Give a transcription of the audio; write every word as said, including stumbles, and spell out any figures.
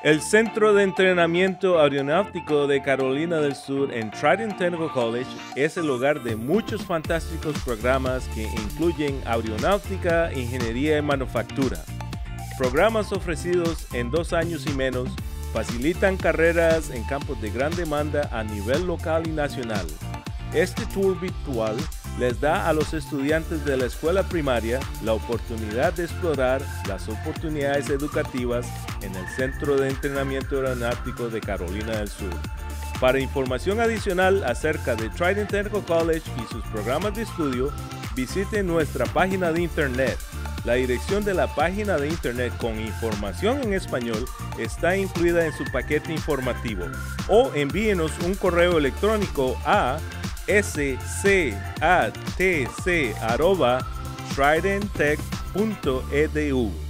El Centro de Entrenamiento Aeronáutico de Carolina del Sur en Trident Technical College es el hogar de muchos fantásticos programas que incluyen aeronáutica, ingeniería y manufactura. Programas ofrecidos en dos años y menos facilitan carreras en campos de gran demanda a nivel local y nacional. Este tour virtual les da a los estudiantes de la escuela primaria la oportunidad de explorar las oportunidades educativas en el Centro de Entrenamiento Aeronáutico de Carolina del Sur. Para información adicional acerca de Trident Technical College y sus programas de estudio, visite nuestra página de internet. La dirección de la página de internet con información en español está incluida en su paquete informativo, o envíenos un correo electrónico a s c a t c arroba trident tech punto e d u.